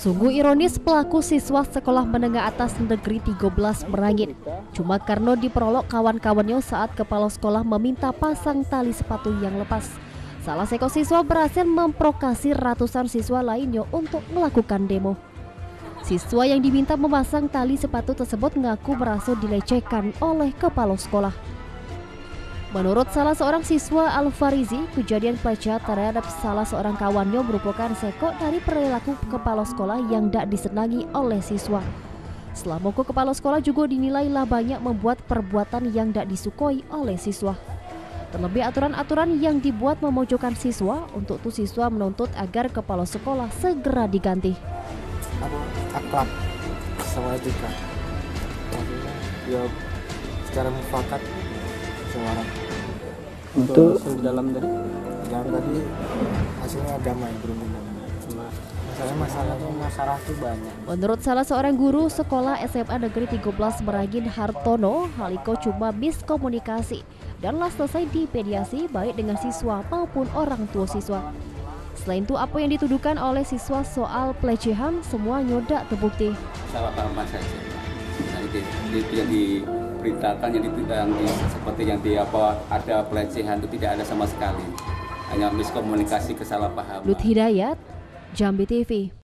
Sungguh ironis pelaku siswa sekolah menengah atas negeri 13 Merangin. Cuma karena diperolok kawan-kawannya saat kepala sekolah meminta pasang tali sepatu yang lepas. Salah seekor siswa berhasil memprovokasi ratusan siswa lainnya untuk melakukan demo. Siswa yang diminta memasang tali sepatu tersebut mengaku merasa dilecehkan oleh kepala sekolah. Menurut salah seorang siswa Al-Farizi, kejadian pelecehan terhadap salah seorang kawannya merupakan sekok dari perilaku kepala sekolah yang tidak disenangi oleh siswa. Selama kepala sekolah juga dinilailah banyak membuat perbuatan yang tidak disukoi oleh siswa. Terlebih aturan-aturan yang dibuat memojokkan siswa, untuk itu siswa menuntut agar kepala sekolah segera diganti. Akhlak sama etika, ya secara mufakat semua orang. Untuk di dalam tadi hasilnya agama yang berhubungan. Masalah itu banyak. Menurut salah seorang guru sekolah SMA Negeri 13 Merangin Hartono, Haliko cuma miskomunikasi dan telah selesai dimediasi baik dengan siswa maupun orang tua siswa. Selain itu, apa yang dituduhkan oleh siswa soal pelecehan semuanya tidak terbukti. Salah paham saja. Nah, itu yang diberitakan, seperti yang ada pelecehan itu tidak ada sama sekali. Hanya miskomunikasi, kesalahpahaman. Lut Hidayat, Jambi TV.